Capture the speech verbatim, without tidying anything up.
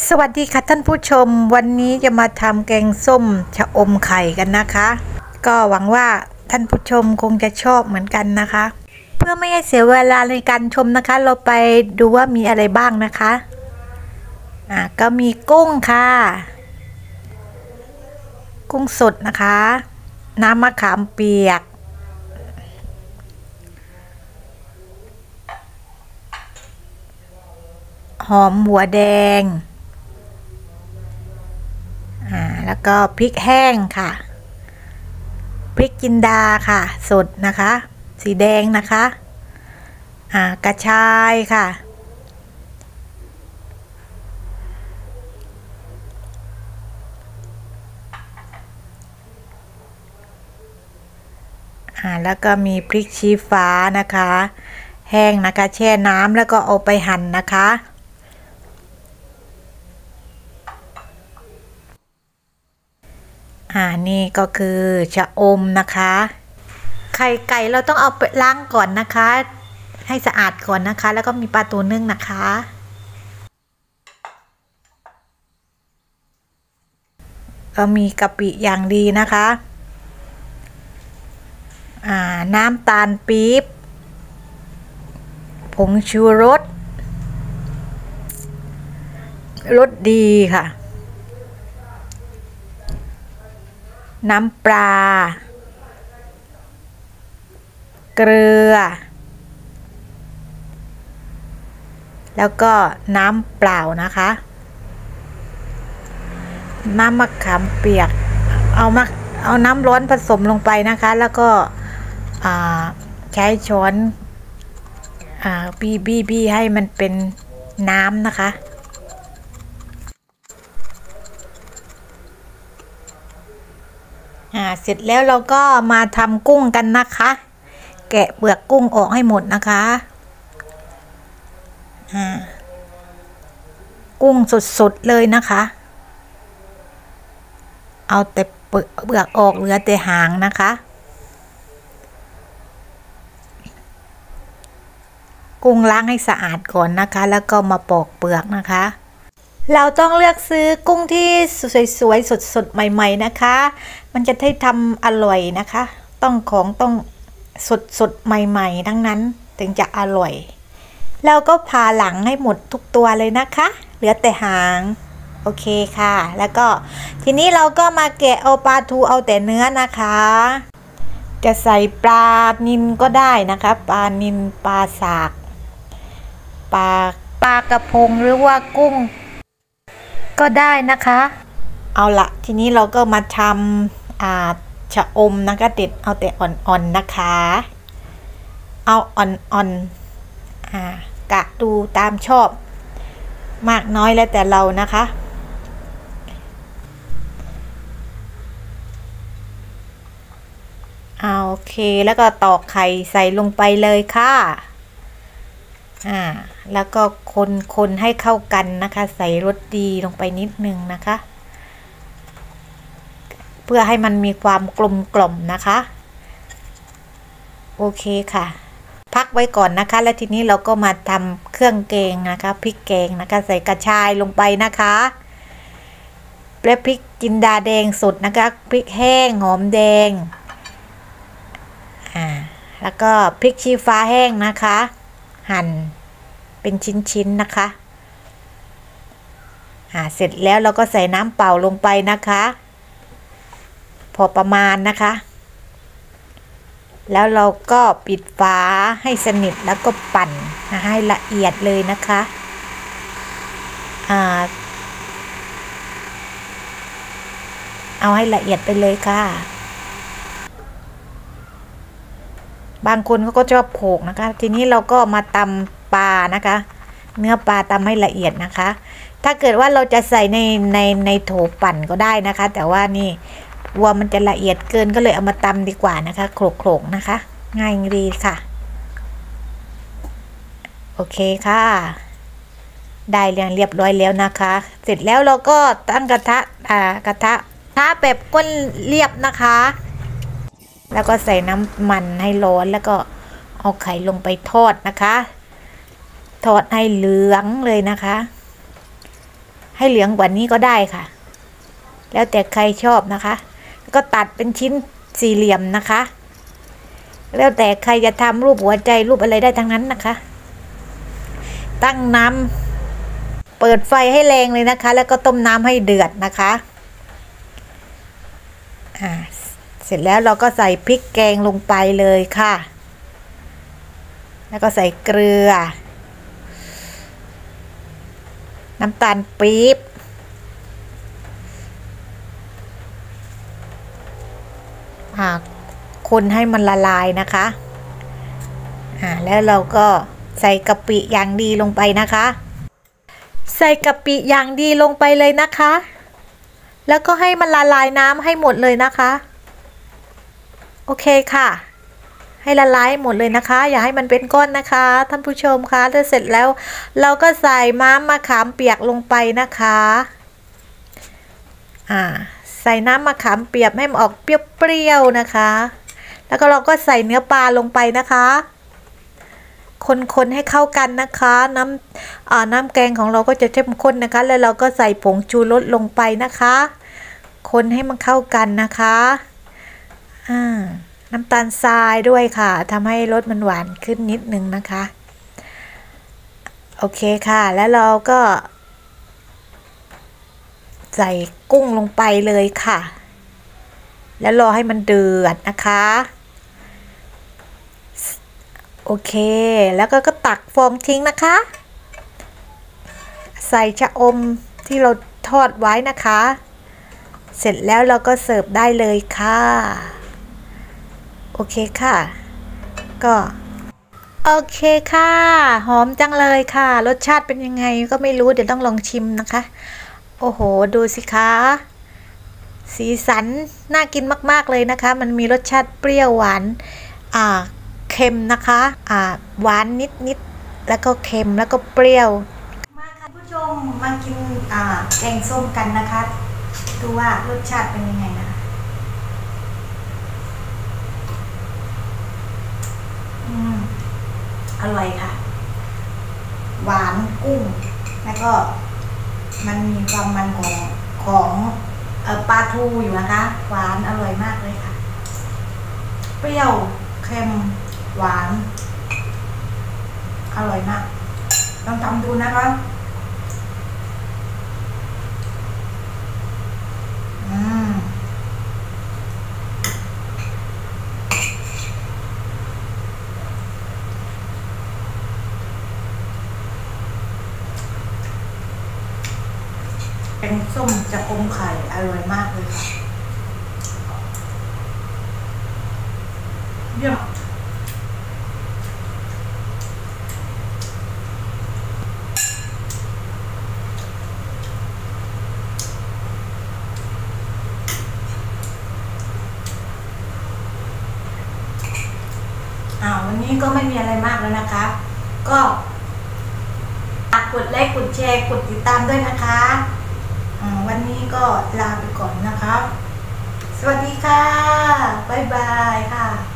สวัสดีค่ะท่านผู้ชมวันนี้จะมาทำแกงส้มชะอมไข่กันนะคะก็หวังว่าท่านผู้ชมคงจะชอบเหมือนกันนะคะเพื่อไม่ให้เสียเวลาในการชมนะคะเราไปดูว่ามีอะไรบ้างนะคะอ่าก็มีกุ้งค่ะกุ้งสดนะคะน้ำมะขามเปียกหอมหัวแดงอ่าแล้วก็พริกแห้งค่ะพริกจินดาค่ะสดนะคะสีแดงนะคะอ่ากระชายค่ะอ่าแล้วก็มีพริกชี้ฟ้านะคะแห้งนะคะแช่น้ำแล้วก็เอาไปหั่นนะคะอ่านี่ก็คือชะอมนะคะไข่ไก่เราต้องเอาไปล้างก่อนนะคะให้สะอาดก่อนนะคะแล้วก็มีปลาตัวนึ่งนะคะก็มีกะปิอย่างดีนะคะอ่าน้ำตาลปี๊บผงชูรสรสดีค่ะน้ำปลาเกลือแล้วก็น้ำเปล่านะคะน้ำมะขามเปียกเอามาเอาน้ำร้อนผสมลงไปนะคะแล้วก็ใช้ช้อนบีบีบีให้มันเป็นน้ำนะคะอ่าเสร็จแล้วเราก็มาทำกุ้งกันนะคะแกะเปลือกกุ้งออกให้หมดนะคะอ่ากุ้งสดๆเลยนะคะเอาแต่เปลือกออกเหลือแต่หางนะคะกุ้งล้างให้สะอาดก่อนนะคะแล้วก็มาปอกเปลือกนะคะเราต้องเลือกซื้อกุ้งที่สวยๆสดๆใหม่ๆนะคะมันจะได้ทำอร่อยนะคะต้องของต้องสดๆใหม่ๆทั้งนั้นถึงจะอร่อยแล้วก็ผ่าหลังให้หมดทุกตัวเลยนะคะเหลือแต่หางโอเคค่ะแล้วก็ทีนี้เราก็มาแกะเอาปลาทูเอาแต่เนื้อนะคะจะใส่ปลานิลก็ได้นะคะปลานิลปลาสากปลาปลากระพงหรือว่ากุ้งก็ได้นะคะเอาละทีนี้เราก็มาทำอ่าชะอมนะคะเด็ดเอาแต่อ่อนๆนะคะเอาอ่อนๆอ่ากะดูตามชอบมากน้อยแล้วแต่เรานะคะเอาโอเคแล้วก็ตอกไข่ใส่ลงไปเลยค่ะอ่าแล้วก็คนคนให้เข้ากันนะคะใส่รสดีลงไปนิดนึงนะคะเพื่อให้มันมีความกลมกล่อมนะคะโอเคค่ะพักไว้ก่อนนะคะแล้วทีนี้เราก็มาทำเครื่องแกงนะคะพริกแกงนะคะใส่กระชายลงไปนะคะและพริกจินดาแดงสดนะคะพริกแห้งหอมแดงอ่าแล้วก็พริกชี้ฟ้าแห้งนะคะหั่นเป็นชิ้นๆนะคะอ่าเสร็จแล้วเราก็ใส่น้ำเปล่าลงไปนะคะพอประมาณนะคะแล้วเราก็ปิดฝาให้สนิทแล้วก็ปั่นให้ละเอียดเลยนะคะอ่าเอาให้ละเอียดไปเลยค่ะบางคนเขาก็ชอบโขลกนะคะทีนี้เราก็มาตำปลานะคะเนื้อปลาตำให้ละเอียดนะคะถ้าเกิดว่าเราจะใส่ในในในโถปั่นก็ได้นะคะแต่ว่านี่วัวมันจะละเอียดเกินก็เลยเอามาตำดีกว่านะคะโขลกๆนะคะง่ายดีค่ะโอเคค่ะได้เรียงเรียบร้อยแล้วนะคะเสร็จแล้วเราก็ตั้งกระทะอ่ากระทะกระทะแบบก้นเรียบนะคะแล้วก็ใส่น้ำมันให้ร้อนแล้วก็เอาไข่ลงไปทอดนะคะทอดให้เหลืองเลยนะคะให้เหลืองกว่านี้ก็ได้ค่ะแล้วแต่ใครชอบนะคะก็ตัดเป็นชิ้นสี่เหลี่ยมนะคะแล้วแต่ใครจะทำรูปหัวใจรูปอะไรได้ทั้งนั้นนะคะตั้งน้ำเปิดไฟให้แรงเลยนะคะแล้วก็ต้มน้ำให้เดือดนะคะอ่าเสร็จแล้วเราก็ใส่พริกแกงลงไปเลยค่ะแล้วก็ใส่เกลือน้ำตาลปี๊บอ่าคนให้มันละลายนะคะอ่าแล้วเราก็ใส่กะปิอย่างดีลงไปนะคะใส่กะปิอย่างดีลงไปเลยนะคะแล้วก็ให้มันละลายน้ำให้หมดเลยนะคะโอเคค่ะให้ละลายหมดเลยนะคะอย่าให้มันเป็นก้อนนะคะท่านผู้ชมคะแล้วเสร็จแล้วเราก็ใส่ม้ามะขามเปียกลงไปนะคะอ่าใส่น้ำมะขามเปียกให้มันออกเปรี้ยวๆนะคะแล้วก็เราก็ใส่เนื้อปลาลงไปนะคะคนๆให้เข้ากันนะคะน้ำอ่าน้ำแกงของเราก็จะเข้มข้นนะคะแล้วเราก็ใส่ผงชูรสลงไปนะคะคนให้มันเข้ากันนะคะอ่าน้ำตาลทรายด้วยค่ะทำให้รสมันหวานขึ้นนิดนึงนะคะโอเคค่ะแล้วเราก็ใส่กุ้งลงไปเลยค่ะแล้วรอให้มันเดือดนะคะโอเคแล้วก็ก็ตักฟองทิ้งนะคะใส่ชะอมที่เราทอดไว้นะคะเสร็จแล้วเราก็เสิร์ฟได้เลยค่ะโอเคค่ะก็โอเคค่ะหอมจังเลยค่ะรสชาติเป็นยังไงก็ไม่รู้เดี๋ยวต้องลองชิมนะคะโอ้โหดูสิคะสีสันน่ากินมากๆเลยนะคะมันมีรสชาติเปรี้ยวหวานอ่าเค็มนะคะอ่าหวานนิดๆแล้วก็เค็มแล้วก็เปรี้ยวมาค่ะผู้ชมมากินอ่าแกงส้มกันนะคะดูว่ารสชาติเป็นยังไงนะอืมอร่อยค่ะหวานกุ้งแล้วก็มันมีความมันของของเอ่อปลาทูอยู่นะคะหวานอร่อยมากเลยค่ะเปรี้ยวเค็มหวานอร่อยมากลองทำดูนะคะอืมแกงส้มจะอมไข่อร่อยมากเลยค่ะเยี่ยมอ่าวันนี้ก็ไม่มีอะไรมากแล้วนะคะก็ฝากกดไลค์กดแชร์กดติดตามด้วยนะคะอ่าวันนี้ก็ลาไปก่อนนะคะสวัสดีค่ะบ๊ายบายค่ะ